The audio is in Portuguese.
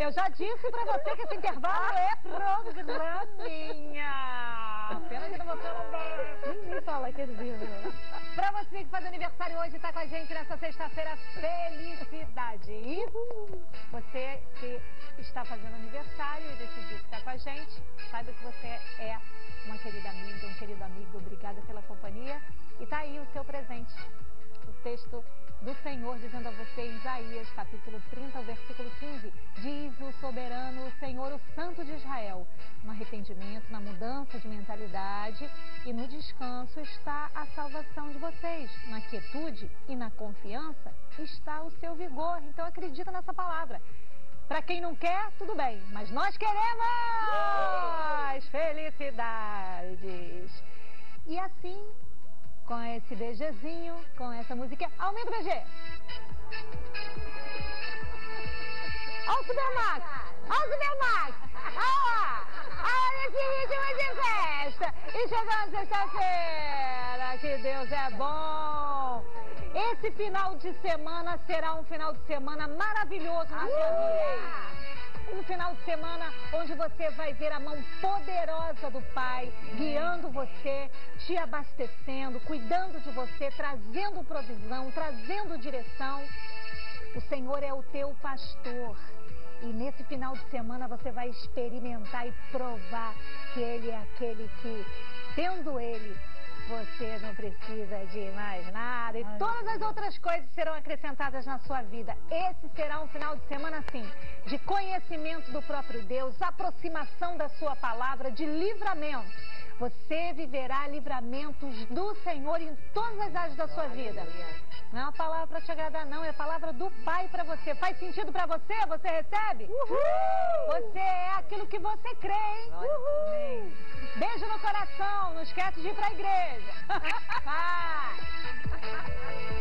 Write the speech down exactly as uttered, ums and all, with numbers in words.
eu já disse pra você que esse intervalo é programinha. Pena que não vou falar. Nem fala que é vivo. Pra você que faz aniversário hoje e tá com a gente nessa sexta-feira, felicidade. E você que está fazendo aniversário e decidiu ficar com a gente, saiba que você é uma querida amiga, um querido amigo. Obrigada pela companhia. E tá aí o seu presente. O texto do Senhor dizendo a você em Isaías, capítulo trinta, versículo quinze, diz o soberano, o Senhor, o Santo de Israel: no arrependimento, na mudança de mentalidade e no descanso está a salvação de vocês. Na quietude e na confiança está o seu vigor. Então acredita nessa palavra. Para quem não quer, tudo bem, mas nós queremos! Felicidades! E assim, com esse BGzinho, com essa musiquinha, aumenta o B G! Olha o Supermax! Olha o Supermax! Olha! Olha esse ritmo de festa! E chegando sexta-feira, que Deus é bom! Esse final de semana será um final de semana maravilhoso na sua vida. Um final de semana onde você vai ver a mão poderosa do Pai guiando você, te abastecendo, cuidando de você, trazendo provisão, trazendo direção. O Senhor é o teu pastor. E nesse final de semana você vai experimentar e provar que Ele é aquele que, tendo Ele, você não precisa de mais nada. E todas as outras coisas serão acrescentadas na sua vida. Esse será um final de semana, sim, de conhecimento do próprio Deus, aproximação da sua palavra, de livramento. Você viverá livramentos do Senhor em todas as áreas da sua vida. Não é uma palavra para te agradar, não. É a palavra do Pai para você. Faz sentido para você? Você recebe? Uhul! Você é aquilo que você crê, hein? Uhul! Beijo no coração. Não esquece de ir para a igreja. Vai!